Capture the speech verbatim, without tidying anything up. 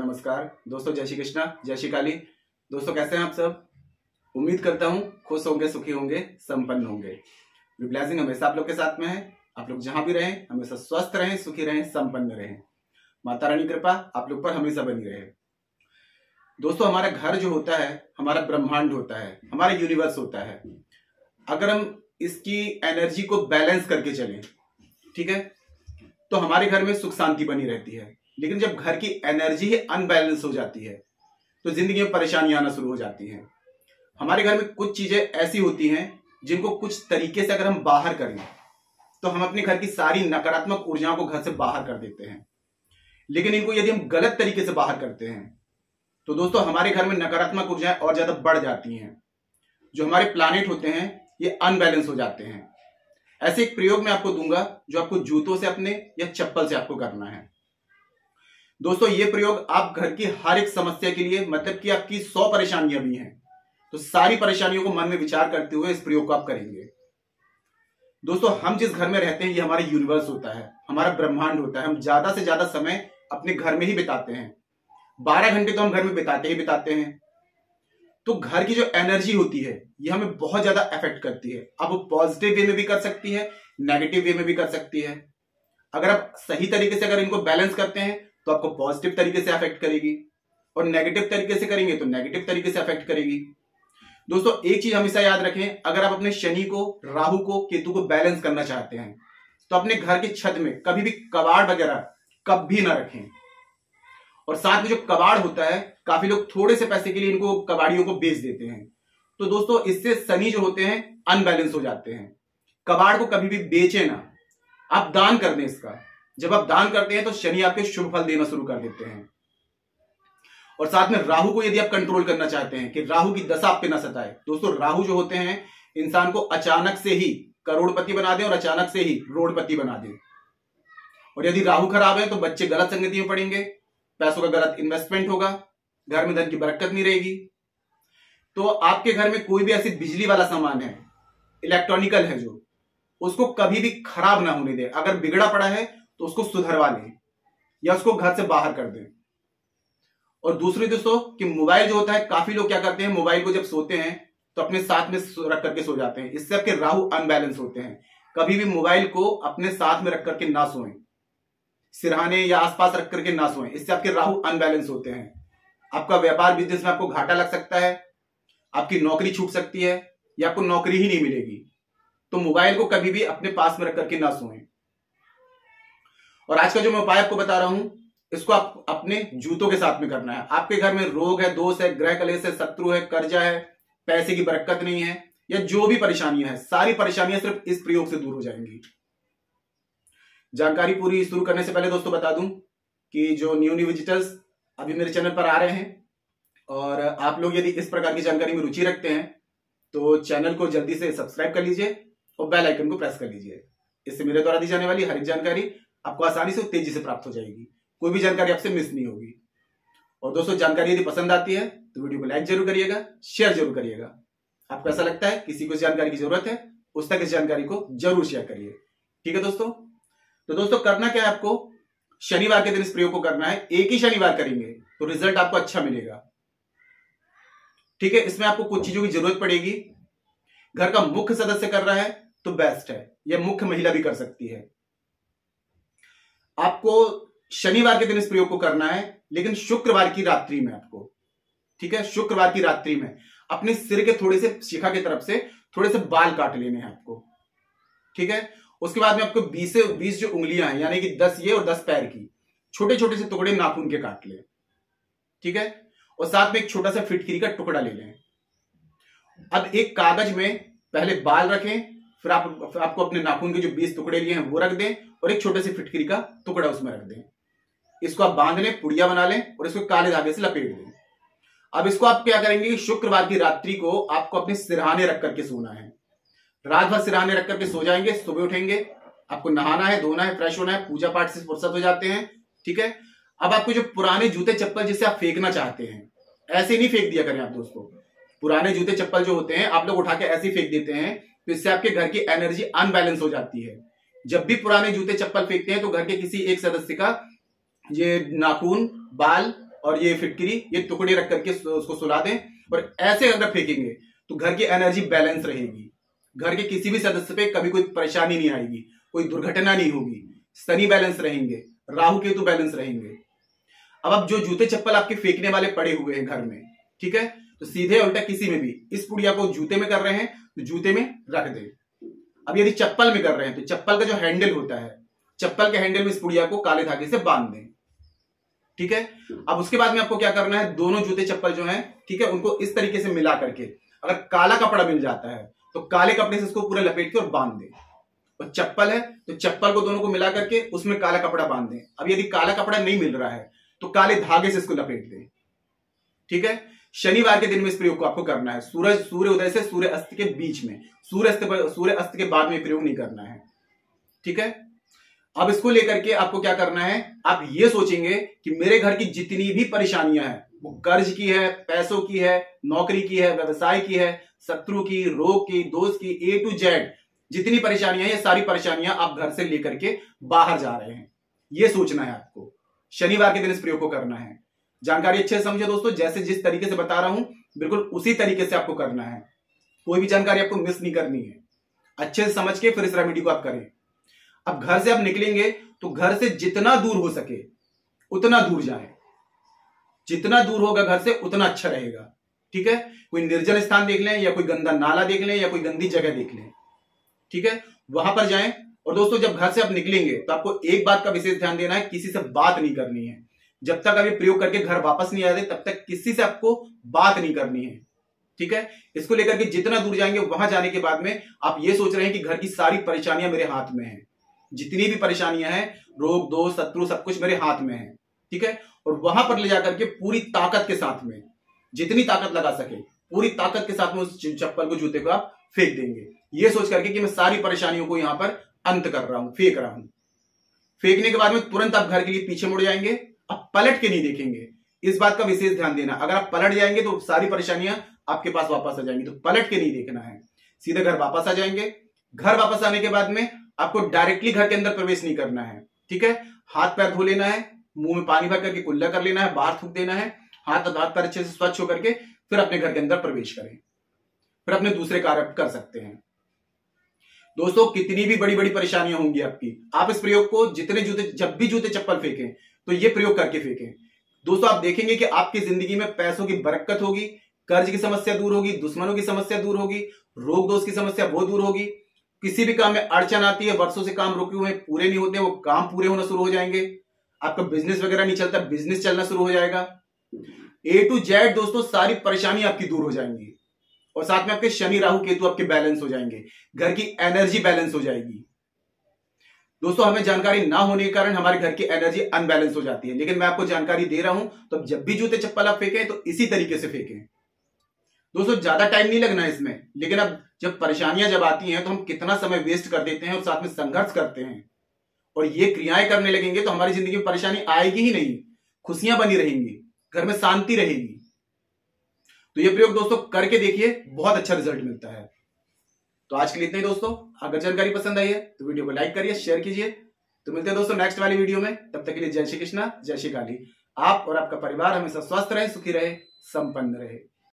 नमस्कार दोस्तों, जय श्री कृष्णा, जय श्री काली। दोस्तों कैसे हैं आप सब? उम्मीद करता हूं खुश होंगे, सुखी होंगे, संपन्न होंगे। ब्लेसिंग हमेशा आप लोग के साथ में है। आप लोग जहां भी रहें हमेशा स्वस्थ रहें, सुखी रहें, संपन्न रहें। माता रानी कृपा आप लोग पर हमेशा बनी रहे। दोस्तों हमारा घर जो होता है, हमारा ब्रह्मांड होता है, हमारा यूनिवर्स होता है। अगर हम इसकी एनर्जी को बैलेंस करके चलें, ठीक है, तो हमारे घर में सुख शांति बनी रहती है। लेकिन जब घर की एनर्जी ही अनबैलेंस हो जाती है तो जिंदगी में परेशानियां आना शुरू हो जाती हैं। हमारे घर में कुछ चीजें ऐसी होती हैं जिनको कुछ तरीके से अगर हम बाहर करें तो हम अपने घर की सारी नकारात्मक ऊर्जाओं को घर से बाहर कर देते हैं। लेकिन इनको यदि हम गलत तरीके से बाहर करते हैं तो दोस्तों हमारे घर में नकारात्मक ऊर्जाएं और ज्यादा बढ़ जाती हैं। जो हमारे प्लानेट होते हैं ये अनबैलेंस हो जाते हैं। ऐसे एक प्रयोग मैं आपको दूंगा जो आपको जूतों से अपने या चप्पल से आपको करना है। दोस्तों ये प्रयोग आप घर की हर एक समस्या के लिए, मतलब कि आपकी सौ परेशानियां भी हैं तो सारी परेशानियों को मन में विचार करते हुए इस प्रयोग को आप करेंगे। दोस्तों हम जिस घर में रहते हैं ये हमारा यूनिवर्स होता है, हमारा ब्रह्मांड होता है। हम ज्यादा से ज्यादा समय अपने घर में ही बिताते हैं। बारह घंटे तो हम घर में बिताते ही बिताते हैं। तो घर की जो एनर्जी होती है ये हमें बहुत ज्यादा अफेक्ट करती है। अब वो पॉजिटिव वे में भी कर सकती है, नेगेटिव वे में भी कर सकती है। अगर आप सही तरीके से अगर इनको बैलेंस करते हैं तो आपको पॉजिटिव तरीके से अफेक्ट करेगी, और नेगेटिव तरीके से करेंगे तो नेगेटिव तरीके से अफेक्ट करेगी। दोस्तों एक चीज हमेशा याद रखें, अगर आप अपने शनि को, राहु को, केतु को बैलेंस करना चाहते हैं तो अपने घर की छत में कभी भी कबाड़ वगैरह कभी ना रखें। और साथ में जो कबाड़ होता है, काफी लोग थोड़े से पैसे के लिए इनको कबाड़ियों को बेच देते हैं। तो दोस्तों इससे शनि जो होते हैं अनबैलेंस हो जाते हैं। कबाड़ को कभी भी बेचे ना, आप दान कर दें इसका। जब आप दान करते हैं तो शनि आपके शुभ फल देना शुरू कर देते हैं। और साथ में राहु को यदि आप कंट्रोल करना चाहते हैं कि राहु की दशा आप पे ना सताए, दोस्तों राहु जो होते हैं इंसान को अचानक से ही करोड़पति बना दें और अचानक से ही रोडपति बना दें। और यदि राहु खराब है तो बच्चे गलत संगति में पड़ेंगे, पैसों का गलत इन्वेस्टमेंट होगा, घर में धन की बरकत नहीं रहेगी। तो आपके घर में कोई भी ऐसी बिजली वाला सामान है, इलेक्ट्रॉनिकल है, जो उसको कभी भी खराब ना होने दे। अगर बिगड़ा पड़ा है तो उसको सुधरवा लें या उसको घर से बाहर कर दें। और दूसरी दोस्तों कि मोबाइल जो होता है, काफी लोग क्या करते हैं, मोबाइल को जब सोते हैं तो अपने साथ में रख करके सो जाते हैं। इससे आपके राहु अनबैलेंस होते हैं। कभी भी मोबाइल को अपने साथ में रख करके ना सोएं, सिरहाने या आसपास रख करके ना सोएं। इससे आपके राहु अनबैलेंस होते हैं। आपका व्यापार बिजनेस में आपको घाटा लग सकता है, आपकी नौकरी छूट सकती है या आपको नौकरी ही नहीं मिलेगी। तो मोबाइल को कभी भी अपने पास में रख करके ना सोएं। और आज का जो मैं उपाय आपको बता रहा हूं इसको आप अपने जूतों के साथ में करना है। आपके घर में रोग है, दोष है, ग्रह कलेश है, शत्रु है, कर्जा है, पैसे की बरकत नहीं है, या जो भी परेशानियां हैं, सारी परेशानियां सिर्फ इस प्रयोग से दूर हो जाएंगी। जानकारी पूरी शुरू करने से पहले दोस्तों बता दूं कि जो न्यू न्यू विजिटर्स अभी मेरे चैनल पर आ रहे हैं और आप लोग यदि इस प्रकार की जानकारी में रुचि रखते हैं तो चैनल को जल्दी से सब्सक्राइब कर लीजिए और बेल आइकन को प्रेस कर लीजिए। इससे मेरे द्वारा दी जाने वाली हर एक जानकारी आपको आसानी से तेजी से प्राप्त हो जाएगी। कोई भी जानकारी आपसे मिस नहीं होगी। और दोस्तों जानकारी यदि पसंद आती है तो वीडियो को लाइक जरूर करिएगा, शेयर जरूर करिएगा। आपको ऐसा लगता है किसी को इस जानकारी की जरूरत है, उस तक इस जानकारी को जरूर शेयर करिए। ठीक है दोस्तों? तो दोस्तों करना क्या है, आपको शनिवार के दिन इस प्रयोग को करना है। एक ही शनिवार करेंगे तो रिजल्ट आपको अच्छा मिलेगा। ठीक है, इसमें आपको कुछ चीजों की जरूरत पड़ेगी। घर का मुख्य सदस्य कर रहा है तो बेस्ट है, यह मुख्य महिला भी कर सकती है। आपको शनिवार के दिन इस प्रयोग को करना है, लेकिन शुक्रवार की रात्रि में आपको, ठीक है, शुक्रवार की रात्रि में अपने सिर के थोड़े से शिखा की तरफ से थोड़े से बाल काट लेने हैं आपको। ठीक है, उसके बाद में आपको बीस से बीस जो उंगलियां हैं, यानी कि दस ये और दस पैर की छोटे छोटे से टुकड़े नाखून के काट लें। ठीक है, और साथ में एक छोटा सा फिटकरी का टुकड़ा ले लें। अब एक कागज में पहले बाल रखें, फिर आप आपको अपने नाखून के जो बीस टुकड़े लिए हैं वो रख दें और एक छोटे से फिटकरी का टुकड़ा उसमें रख दें। इसको आप बांध लें, पुड़िया बना लें और इसको काले धागे से लपेट दें। अब इसको आप क्या करेंगे, शुक्रवार की रात्रि को आपको अपने सिरहाने रख करके सोना है। रात भर सिरहाने रख करके सो जाएंगे। सुबह उठेंगे, आपको नहाना है, धोना है, फ्रेश होना है, पूजा पाठ से फुर्सत हो जाते हैं। ठीक है, अब आपको जो पुराने जूते चप्पल जिसे आप फेंकना चाहते हैं, ऐसे नहीं फेंक दिया करें आप दोस्तों। पुराने जूते चप्पल जो होते हैं आप लोग उठा के ऐसे फेंक देते हैं तो इससे आपके घर की एनर्जी अनबैलेंस हो जाती है। जब भी पुराने जूते चप्पल फेंकते हैं तो घर के किसी एक सदस्य का ये नाखून, बाल और ये फिटकरी, ये टुकड़े रख करके उसको सुला दें और ऐसे अगर फेंकेंगे तो घर की एनर्जी बैलेंस रहेगी, घर के किसी भी सदस्य पे कभी कोई परेशानी नहीं आएगी, कोई दुर्घटना नहीं होगी, शनि बैलेंस रहेंगे, राहु केतु बैलेंस रहेंगे। अब अब जो जूते चप्पल आपके फेंकने वाले पड़े हुए हैं घर में, ठीक है, तो सीधे उल्टा किसी में भी इस पुड़िया को जूते में कर रहे हैं तो जूते में रख दें। अब यदि चप्पल में कर रहे हैं तो चप्पल का जो हैंडल होता है, चप्पल के हैंडल में इस पुड़िया को काले धागे से बांध दें, ठीक है। अब उसके बाद में आपको क्या करना है, दोनों जूते चप्पल जो हैं, ठीक है, उनको इस तरीके से मिला करके, अगर काला कपड़ा मिल जाता है तो काले कपड़े से इसको पूरा लपेट के और बांध दें। और चप्पल है तो चप्पल को दोनों को मिला करके उसमें काला कपड़ा बांध दें। अब यदि काला कपड़ा नहीं मिल रहा है तो काले धागे से इसको लपेट दें, ठीक है। शनिवार के दिन में इस प्रयोग को आपको करना है, सूरज सूर्य उदय से सूर्य अस्त के बीच में, सूर्य अस्त सूर्य अस्त के बाद में प्रयोग नहीं करना है, ठीक है। अब इसको लेकर के आपको क्या करना है, आप ये सोचेंगे कि मेरे घर की जितनी भी परेशानियां हैं, वो कर्ज की है, पैसों की है, नौकरी की है, व्यवसाय की है, शत्रु की, रोग की, दोस्त की, ए टू जेड जितनी परेशानियां, ये सारी परेशानियां आप घर से लेकर के बाहर जा रहे हैं, ये सोचना है आपको। शनिवार के दिन इस प्रयोग को करना है। जानकारी अच्छे से समझे दोस्तों, जैसे जिस तरीके से बता रहा हूं बिल्कुल उसी तरीके से आपको करना है, कोई भी जानकारी आपको मिस नहीं करनी है। अच्छे से समझ के फिर इस रेमेडी को आप करें। अब घर से आप निकलेंगे तो घर से जितना दूर हो सके उतना दूर जाएं, जितना दूर होगा घर से उतना अच्छा रहेगा, ठीक है। कोई निर्जन स्थान देख लें या कोई गंदा नाला देख लें या कोई गंदी जगह देख लें, ठीक है, वहां पर जाएं। और दोस्तों जब घर से आप निकलेंगे तो आपको एक बात का विशेष ध्यान देना है, किसी से बात नहीं करनी है। जब तक अभी प्रयोग करके घर वापस नहीं आते तब तक किसी से आपको बात नहीं करनी है, ठीक है। इसको लेकर के जितना दूर जाएंगे वहां जाने के बाद में आप ये सोच रहे हैं कि घर की सारी परेशानियां मेरे हाथ में हैं, जितनी भी परेशानियां हैं, रोग दोष शत्रु सब कुछ मेरे हाथ में है, ठीक है। और वहां पर ले जाकर के पूरी ताकत के साथ में, जितनी ताकत लगा सके पूरी ताकत के साथ में उस चप्पल को, जूते को आप फेंक देंगे, ये सोच करके कि मैं सारी परेशानियों को यहां पर अंत कर रहा हूं, फेंक रहा हूं। फेंकने के बाद में तुरंत आप घर के लिए पीछे मुड़ जाएंगे, आप पलट के नहीं देखेंगे, इस बात का विशेष ध्यान देना। अगर आप पलट जाएंगे तो सारी परेशानियां आपके पास वापस आ जाएंगी, तो पलट के नहीं देखना है, सीधे घर वापस आ जाएंगे। घर वापस आने के बाद में आपको डायरेक्टली घर के अंदर प्रवेश नहीं करना है, ठीक है। हाथ पैर धो लेना है, मुंह में पानी भर करके कुल्ला कर लेना है, बाहर थूक देना है, हाथ हाथ पैर अच्छे से स्वच्छ होकर के फिर अपने घर के अंदर प्रवेश करें, फिर अपने दूसरे कार्य कर सकते हैं। दोस्तों कितनी भी बड़ी बड़ी परेशानियां होंगी आपकी, आप इस प्रयोग को जितने जूते, जब भी जूते चप्पल फेंकें तो ये प्रयोग करके फेंकें। दोस्तों आप देखेंगे कि आपकी जिंदगी में पैसों की बरकत होगी, कर्ज की समस्या दूर होगी, दुश्मनों की समस्या दूर होगी, रोग दोष की समस्या वो दूर होगी। किसी भी काम में अड़चन आती है, वर्षों से काम रुके हुए पूरे नहीं होते, वो काम पूरे होना शुरू हो जाएंगे। आपका बिजनेस वगैरह नहीं चलता, बिजनेस चलना शुरू हो जाएगा। ए टू जेड दोस्तों सारी परेशानी आपकी दूर हो जाएंगी और साथ में आपके शनि राहु केतु आपके बैलेंस हो जाएंगे, घर की एनर्जी बैलेंस हो जाएगी। दोस्तों हमें जानकारी ना होने के कारण हमारे घर की एनर्जी अनबैलेंस हो जाती है, लेकिन मैं आपको जानकारी दे रहा हूं तो जब भी जूते चप्पल आप फेंकें तो इसी तरीके से फेंकें। दोस्तों ज्यादा टाइम नहीं लगना इसमें, लेकिन अब जब परेशानियां जब आती हैं तो हम कितना समय वेस्ट कर देते हैं और साथ में संघर्ष करते हैं, और ये क्रियाएं करने लगेंगे तो हमारी जिंदगी में परेशानी आएगी ही नहीं, खुशियां बनी रहेंगी, घर में शांति रहेगी। तो ये प्रयोग दोस्तों करके देखिए, बहुत अच्छा रिजल्ट मिलता है। तो आज के लिए इतना ही दोस्तों, अगर जानकारी पसंद आई है तो वीडियो को लाइक करिए, शेयर कीजिए। तो मिलते हैं दोस्तों नेक्स्ट वाली वीडियो में, तब तक के लिए जय श्री कृष्णा, जय श्री काली। आप और आपका परिवार हमेशा स्वस्थ रहे, सुखी रहे, संपन्न रहे।